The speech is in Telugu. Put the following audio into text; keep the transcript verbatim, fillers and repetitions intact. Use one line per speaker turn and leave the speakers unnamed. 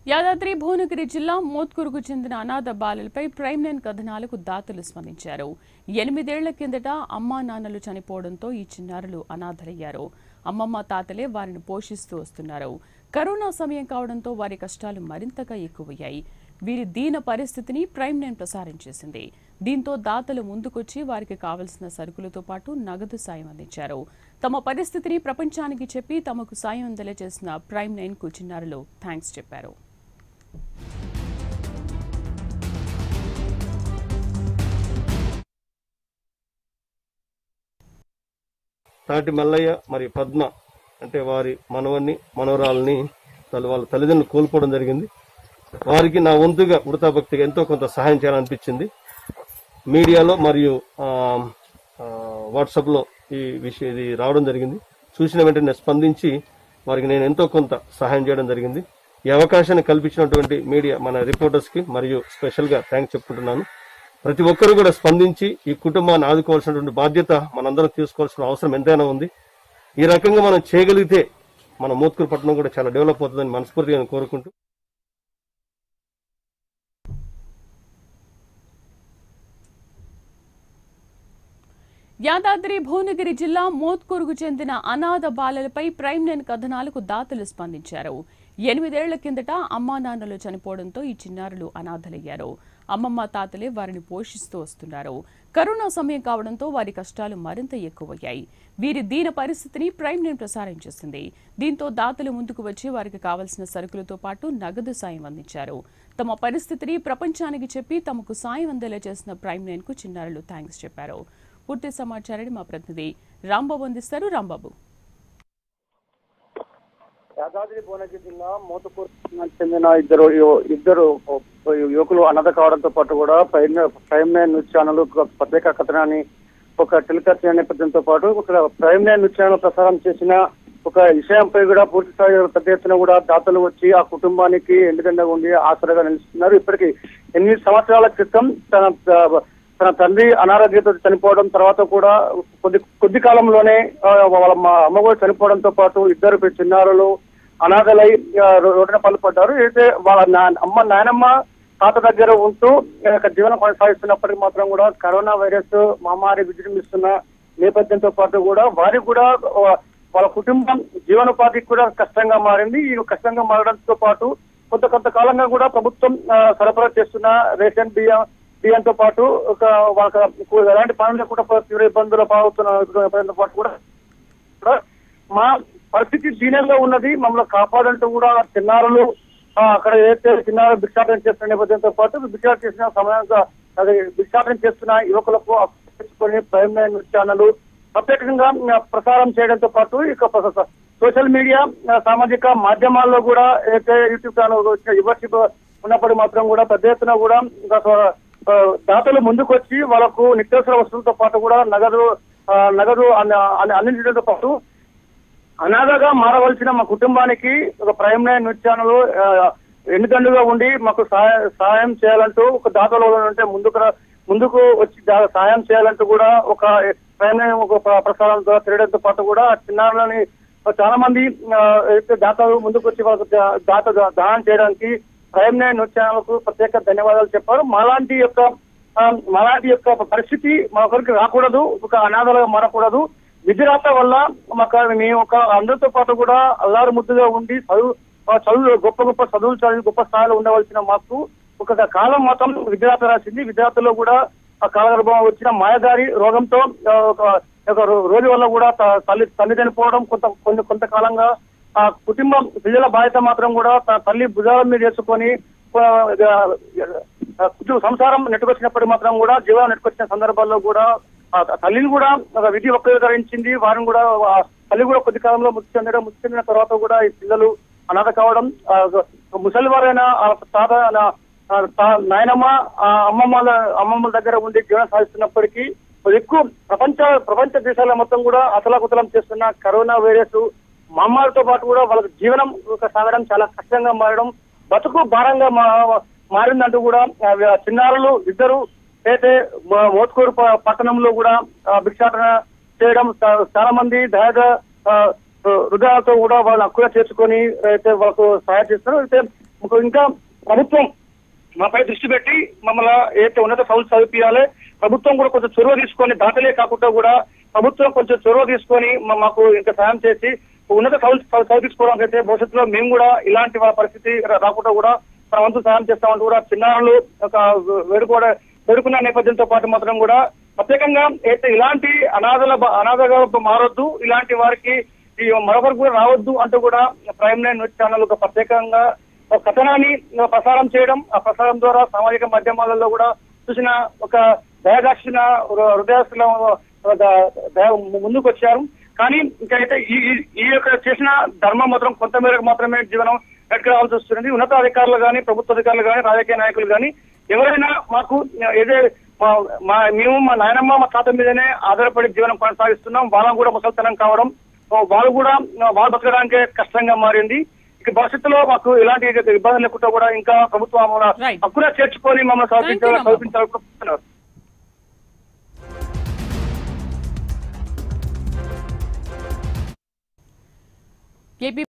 యాదాద్రి భువనగిరి జిల్లా మోత్కూరుకు చెందిన అనాథ బాలలపై ప్రైమ్ నైన్ కథనాలకు దాతలు స్పందించారు. ఎనిమిదేళ్ల కిందట అమ్మా నాన్నలు చనిపోవడంతో ఈ చిన్నారులు అనాథలయ్యారు. అమ్మమ్మ తాతలే వారిని పోషిస్తూ వస్తున్నారు. కరోనా సమయం కావడంతో వారి కష్టాలు మరింతగా ఎక్కువయ్యాయి. వీరి దీన పరిస్థితిని ప్రైమ్ నైన్ ప్రసారం చేసింది. దీంతో దాతలు ముందుకొచ్చి వారికి కావలసిన సరుకులతో పాటు నగదు సాయం అందించారు. తమ పరిస్థితిని ప్రపంచానికి చెప్పి తమకు సాయం అందేలా చేసిన ప్రైమ్ నైన్ కు చిన్నారులు థ్యాంక్స్ చెప్పారు.
తాటి మల్లయ్య మరి పద్మ అంటే వారి మనవన్ని మనవరాలని వాళ్ళ తల్లిదండ్రులు కోల్పోవడం జరిగింది. వారికి నా వంతుగా వృతాభక్తిగా ఎంతో కొంత సహాయం చేయాలనిపించింది. మీడియాలో మరియు వాట్సాప్లో ఈ విషయం ఇది రావడం జరిగింది. చూసిన వెంటనే స్పందించి వారికి నేను ఎంతో కొంత సహాయం చేయడం జరిగింది. ఈ అవకాశాన్ని కల్పించినటువంటి మీడియా మన రిపోర్టర్స్కి మరియు స్పెషల్గా థ్యాంక్స్ చెప్పుకుంటున్నాను. ప్రతి ఒక్కరూ కూడా స్పందించి ఈ కుటుంబాన్ని ఆదుకోవాల్సినటువంటి బాధ్యత మనందరం తీసుకోవాల్సిన అవసరం ఎంతైనా ఉంది. ఈ రకంగా మనం చేయగలిగితే మన మోత్కూరు పట్టణం కూడా చాలా డెవలప్ అవుతుందని మనస్ఫూర్తిగా కోరుకుంటూ
యాదాద్రి భువనగిరి జిల్లా మోత్కూరుకు చెందిన అనాథ బాలలపై ప్రైమ్ నైన్ కథనాలకు దాతలు స్పందించారు. ఎనిమిదేళ్ల కిందట అమ్మా నాన్నలు చనిపోవడంతో ఈ చిన్నారులు అనాథలయ్యారు. అమ్మమ్మ తాతలే వారిని పోషిస్తూ వస్తున్నారు. కరోనా సమయం కావడంతో వారి కష్టాలు మరింత ఎక్కువయ్యాయి. వీరి దీన పరిస్థితిని ప్రైమ్ నైన్ ప్రసారం చేసింది. దీంతో దాతలు ముందుకు వచ్చి వారికి కావలసిన సరుకులతో పాటు నగదు సాయం అందించారు. తమ పరిస్థితిని ప్రపంచానికి చెప్పి తమకు సాయం అందేలా చేసిన ప్రైమ్ నైన్ కు చిన్నారులు థ్యాంక్స్ చెప్పారు. పూర్తి సమాచారాన్ని మా ప్రతినిధి రాంబాబు అందిస్తారు. రాంబాబు.
యాదాద్రి భువనగిరి జిల్లా మోతుకూరు చెందిన ఇద్దరు ఇద్దరు యువకులు అనాథ కావడంతో పాటు కూడా prime prime nine news channel ప్రత్యేక కథనాన్ని ఒక టెలికాస్ట్ నేపథ్యంతో పాటు ఒక ప్రైమ్ నైన్ న్యూస్ ఛానల్ ప్రసారం చేసిన ఒక విషయంపై కూడా పూర్తి స్థాయి పెద్ద ఎత్తున కూడా దాతలు వచ్చి ఆ కుటుంబానికి ఎండుకండగా ఉండి ఆసరగా నిలుస్తున్నారు. ఇప్పటికీ ఎనిమిది సంవత్సరాల క్రితం తన తన తండ్రి అనారోగ్యంతో చనిపోవడం తర్వాత కూడా కొద్ది కొద్ది కాలంలోనే వాళ్ళ అమ్మ కూడా చనిపోవడంతో పాటు ఇద్దరు చిన్నారులు అనాథలై రోడ్డున పాల్పడ్డారు. అయితే వాళ్ళ అమ్మ నాయనమ్మ తాత దగ్గర ఉంటూ జీవనం కొనసాగిస్తున్నప్పటికీ మాత్రం కూడా కరోనా వైరస్ మహమ్మారి విజృంభిస్తున్న నేపథ్యంతో పాటు కూడా వారికి కూడా వాళ్ళ కుటుంబం జీవనోపాధికి కూడా కష్టంగా మారింది. ఈ కష్టంగా మారడంతో పాటు కొంత కొంతకాలంగా కూడా ప్రభుత్వం సరఫరా చేస్తున్న రేషన్ బియ్యం బియ్యంతో పాటు ఒక వాళ్ళకి ఎలాంటి పనులు కూడా తీవ్ర ఇబ్బందులు పాల్గొతున్న పాటు కూడా మా పరిస్థితి దీనంగా ఉన్నది, మమ్మల్ని కాపాడంటూ కూడా చిన్నారులు అక్కడ ఏదైతే చిన్నారు భిక్షాటన చేస్తున్న నేపథ్యంతో పాటు భిక్షాటన చేసిన సమయంగా అది భిక్షాటన చేస్తున్న యువకులకు తెచ్చుకొని ప్రైమ్ నైన్ ఛానల్ ప్రత్యేకంగా ప్రసారం చేయడంతో పాటు ఇక సోషల్ మీడియా సామాజిక మాధ్యమాల్లో కూడా ఏదైతే యూట్యూబ్ ఛానల్ వచ్చిన యువర్షిప్ ఉన్నప్పుడు మాత్రం కూడా పెద్ద ఎత్తున కూడా దాతలు ముందుకు వచ్చి వాళ్ళకు నిత్యావసర వస్తువులతో పాటు కూడా నగదు నగదు అందించడంతో పాటు అనాథగా మారవలసిన మా కుటుంబానికి ఒక ప్రైమ్ నైన్ న్యూస్ ఛానల్ ఎన్నిదండుగా ఉండి మాకు సహాయం చేయాలంటూ ఒక దాతలు ఉంటే ముందుకు ముందుకు వచ్చి సహాయం చేయాలంటూ కూడా ఒక ప్రైమ్ నైన్ ఒక ప్రసారం ద్వారా తిరగడంతో పాటు కూడా చిన్నారులని చాలా మంది దాతలు ముందుకు వచ్చి వాళ్ళకు దాత దానం చేయడానికి ప్రైమ్ నైన్ న్యూస్ ఛానల్ కు ప్రత్యేక ధన్యవాదాలు చెప్పారు. మాలాంటి యొక్క మాలాంటి యొక్క పరిస్థితి మరొకరికి రాకూడదు, ఒక అనాథలుగా మారకూడదు. విధిరాత వల్ల మాకు మేము ఒక అందరితో పాటు కూడా అల్లారు ముద్దుగా ఉండి చదువు చదువు గొప్ప గొప్ప చదువులు చదివి గొప్ప స్థాయిలో ఉండవలసిన మాకు ఒక కాలం మాత్రం విధిరాత రాసింది. విధిరాతలో కూడా ఆ కాలగర్భం వచ్చిన మాయదారి రోగంతో ఒక రోజు వల్ల కూడా తల్లి తల్లి చనిపోవడం కొంత కొంత కొంతకాలంగా ఆ కుటుంబం పిల్లల బాధ్యత మాత్రం కూడా తల్లి భుజాల మీద వేసుకొని సంసారం నెట్టుకొచ్చినప్పటికీ మాత్రం కూడా జీవనం నెట్టుకొచ్చిన సందర్భాల్లో కూడా తల్లిని కూడా విధి వక్రీకరించింది. వారిని కూడా తల్లి కూడా కొద్ది కాలంలో మృతి చెందడం మృతి చెందిన తర్వాత కూడా ఈ పిల్లలు అనాథ కావడం ముసలివారైన తాత నాయనమ్మ అమ్మమ్మల అమ్మమ్మల దగ్గర ఉండి జీవనం సాధిస్తున్నప్పటికీ ఎక్కువ ప్రపంచ ప్రపంచ దేశాల మొత్తం కూడా అతలాకుతలం చేస్తున్న కరోనా వైరస్ మహమ్మారితో పాటు కూడా వాళ్ళకి జీవనం సాగడం చాలా కష్టంగా మారడం బతుకు భారంగా మారిందంటూ కూడా చిన్నారులు ఇద్దరు అయితే మోత్కూరు పట్టణంలో కూడా భిక్షాటన చేయడం చాలా మంది దయ హృదయాలతో కూడా వాళ్ళని హక్కుగా చేర్చుకొని అయితే వాళ్ళకు సహాయం చేస్తారు. అయితే ఇంకా ప్రభుత్వం మాపై దృష్టి పెట్టి మమ్మల్ని ఏదైతే ఉన్నత చదువులు చదివించాలి, ప్రభుత్వం కూడా కొంచెం చొరవ తీసుకొని దాతలే కాకుండా కూడా ప్రభుత్వం కొంచెం చొరవ తీసుకొని మాకు ఇంకా సాయం చేసి ఉన్నత చదువు చదివించుకోవడానికి అయితే భవిష్యత్తులో మేము కూడా ఇలాంటి వాళ్ళ పరిస్థితి రాకుండా కూడా మన వంతు సాయం చేస్తామంటూ కూడా చిన్నారులు ఒక వేడుకోడ వేడుకున్న నేపథ్యంతో పాటు మాత్రం కూడా ప్రత్యేకంగా అయితే ఇలాంటి అనాథల అనాథగా మారొద్దు, ఇలాంటి వారికి ఈ మరొకరు కూడా రావద్దు అంటూ కూడా ప్రైమ్ నైన్ న్యూస్ ఛానల్ ఒక ప్రత్యేకంగా ఒక కథనాన్ని ప్రసారం చేయడం, ఆ ప్రసారం ద్వారా సామాజిక మాధ్యమాలలో కూడా చూసిన ఒక దయదాక్షిణ హృదయస్తుల ముందుకు వచ్చారు. కానీ ఇంకైతే ఈ ఈ యొక్క చేసిన ధర్మం మాత్రం కొంతమేరకు మాత్రమే జీవనం ఎక్కరావాల్సి వస్తుంది. ఉన్నతాధికారులు కానీ, ప్రభుత్వ అధికారులు కానీ, రాజకీయ నాయకులు కానీ ఎవరైనా మాకు ఏదే మా మేము మా నాయనమ్మ మా తాత మీదనే ఆధారపడి జీవనం కొనసాగిస్తున్నాం. వాళ్ళకు కూడా ముసలితనం కావడం, వాళ్ళు కూడా వాళ్ళు బతకడానికే కష్టంగా మారింది. ఇక భవిష్యత్తులో మాకు ఎలాంటి ఇబ్బంది లేకుండా కూడా ఇంకా ప్రభుత్వం హక్కున చేర్చుకొని మమ్మల్ని సమర్పించాలని సమర్పించాలనుకుంటున్నారు.
ఏపీ